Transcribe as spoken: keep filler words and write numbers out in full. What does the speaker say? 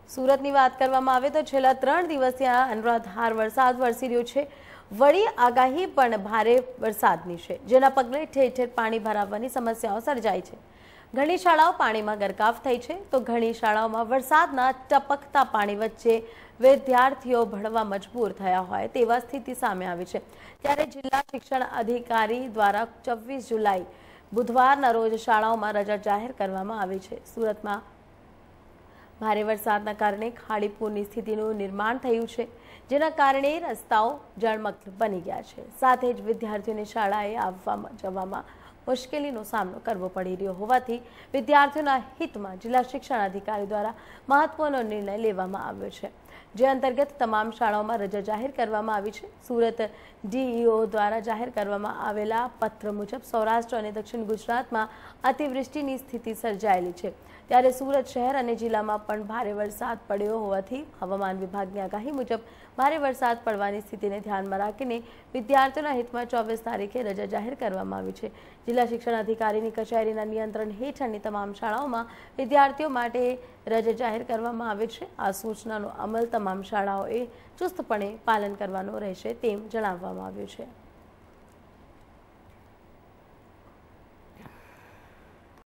સુરતની વાત કરવામાં આવે તો છેલ્લા ત્રણ દિવસથી આ અનરાધાર વરસાદ વરસી રહ્યો છે। વળી આગાહી પણ ભારે વરસાદની છે, જેના પગલે ઠેર ઠેર પાણી ભરાવાની સમસ્યાઓ સર્જાઈ છે। ઘણી શાળાઓ પાણીમાં ગરકાવ થઈ છે, તો ઘણી શાળાઓમાં વરસાદના ટપકતા પાણી વચ્ચે વિદ્યાર્થીઓ ભણવા મજબૂર થયા હોય તેવા સ્થિતિ સામે આવી છે। ત્યારે જિલ્લા શિક્ષણ અધિકારી દ્વારા ચોવીસ જુલાઈ બુધવારના રોજ શાળાઓમાં રજા જાહેર કરવામાં આવી છે। સુરતમાં ભારે વરસાદના કારણે ખાડીપૂરની સ્થિતિનું નિર્માણ થયું છે, જેના કારણે રસ્તાઓ જળમગ્ન બની ગયા છે। સાથે જ વિદ્યાર્થીઓને શાળાએ આવવા જવામાં મુશ્કેલીનો સામનો કરવો પડી રહ્યો હોવાથી વિદ્યાર્થીઓના હિતમાં જિલ્લા શિક્ષણ અધિકારી દ્વારા મહત્વનો નિર્ણય લેવામાં આવ્યો છે, જે અંતર્ગત તમામ શાળાઓમાં રજા જાહેર કરવામાં આવી છે। સુરત ડીઈઓ દ્વારા જાહેર કરવામાં આવેલા પત્ર મુજબ સૌરાષ્ટ્ર અને દક્ષિણ ગુજરાતમાં અતિવૃષ્ટિની સ્થિતિ સર્જાયેલી છે, ત્યારે સુરત શહેર અને જિલ્લામાં પણ ભારે વરસાદ પડ્યો હોવાથી હવામાન વિભાગની આગાહી મુજબ ભારે વરસાદ પડવાની સ્થિતિને ધ્યાનમાં રાખીને વિદ્યાર્થીઓના હિતમાં ચોવીસ તારીખે રજા જાહેર કરવામાં આવી છે। જિલ્લા શિક્ષણ અધિકારીની કચેરીના નિયંત્રણ હેઠળની તમામ શાળાઓમાં વિદ્યાર્થીઓ માટે રજા જાહેર કરવામાં આવે છે। આ સૂચનાનો અમલ તમામ શાળાઓએ ચુસ્તપણે પાલન કરવાનો રહેશે તેમ જણાવવામાં આવ્યું છે।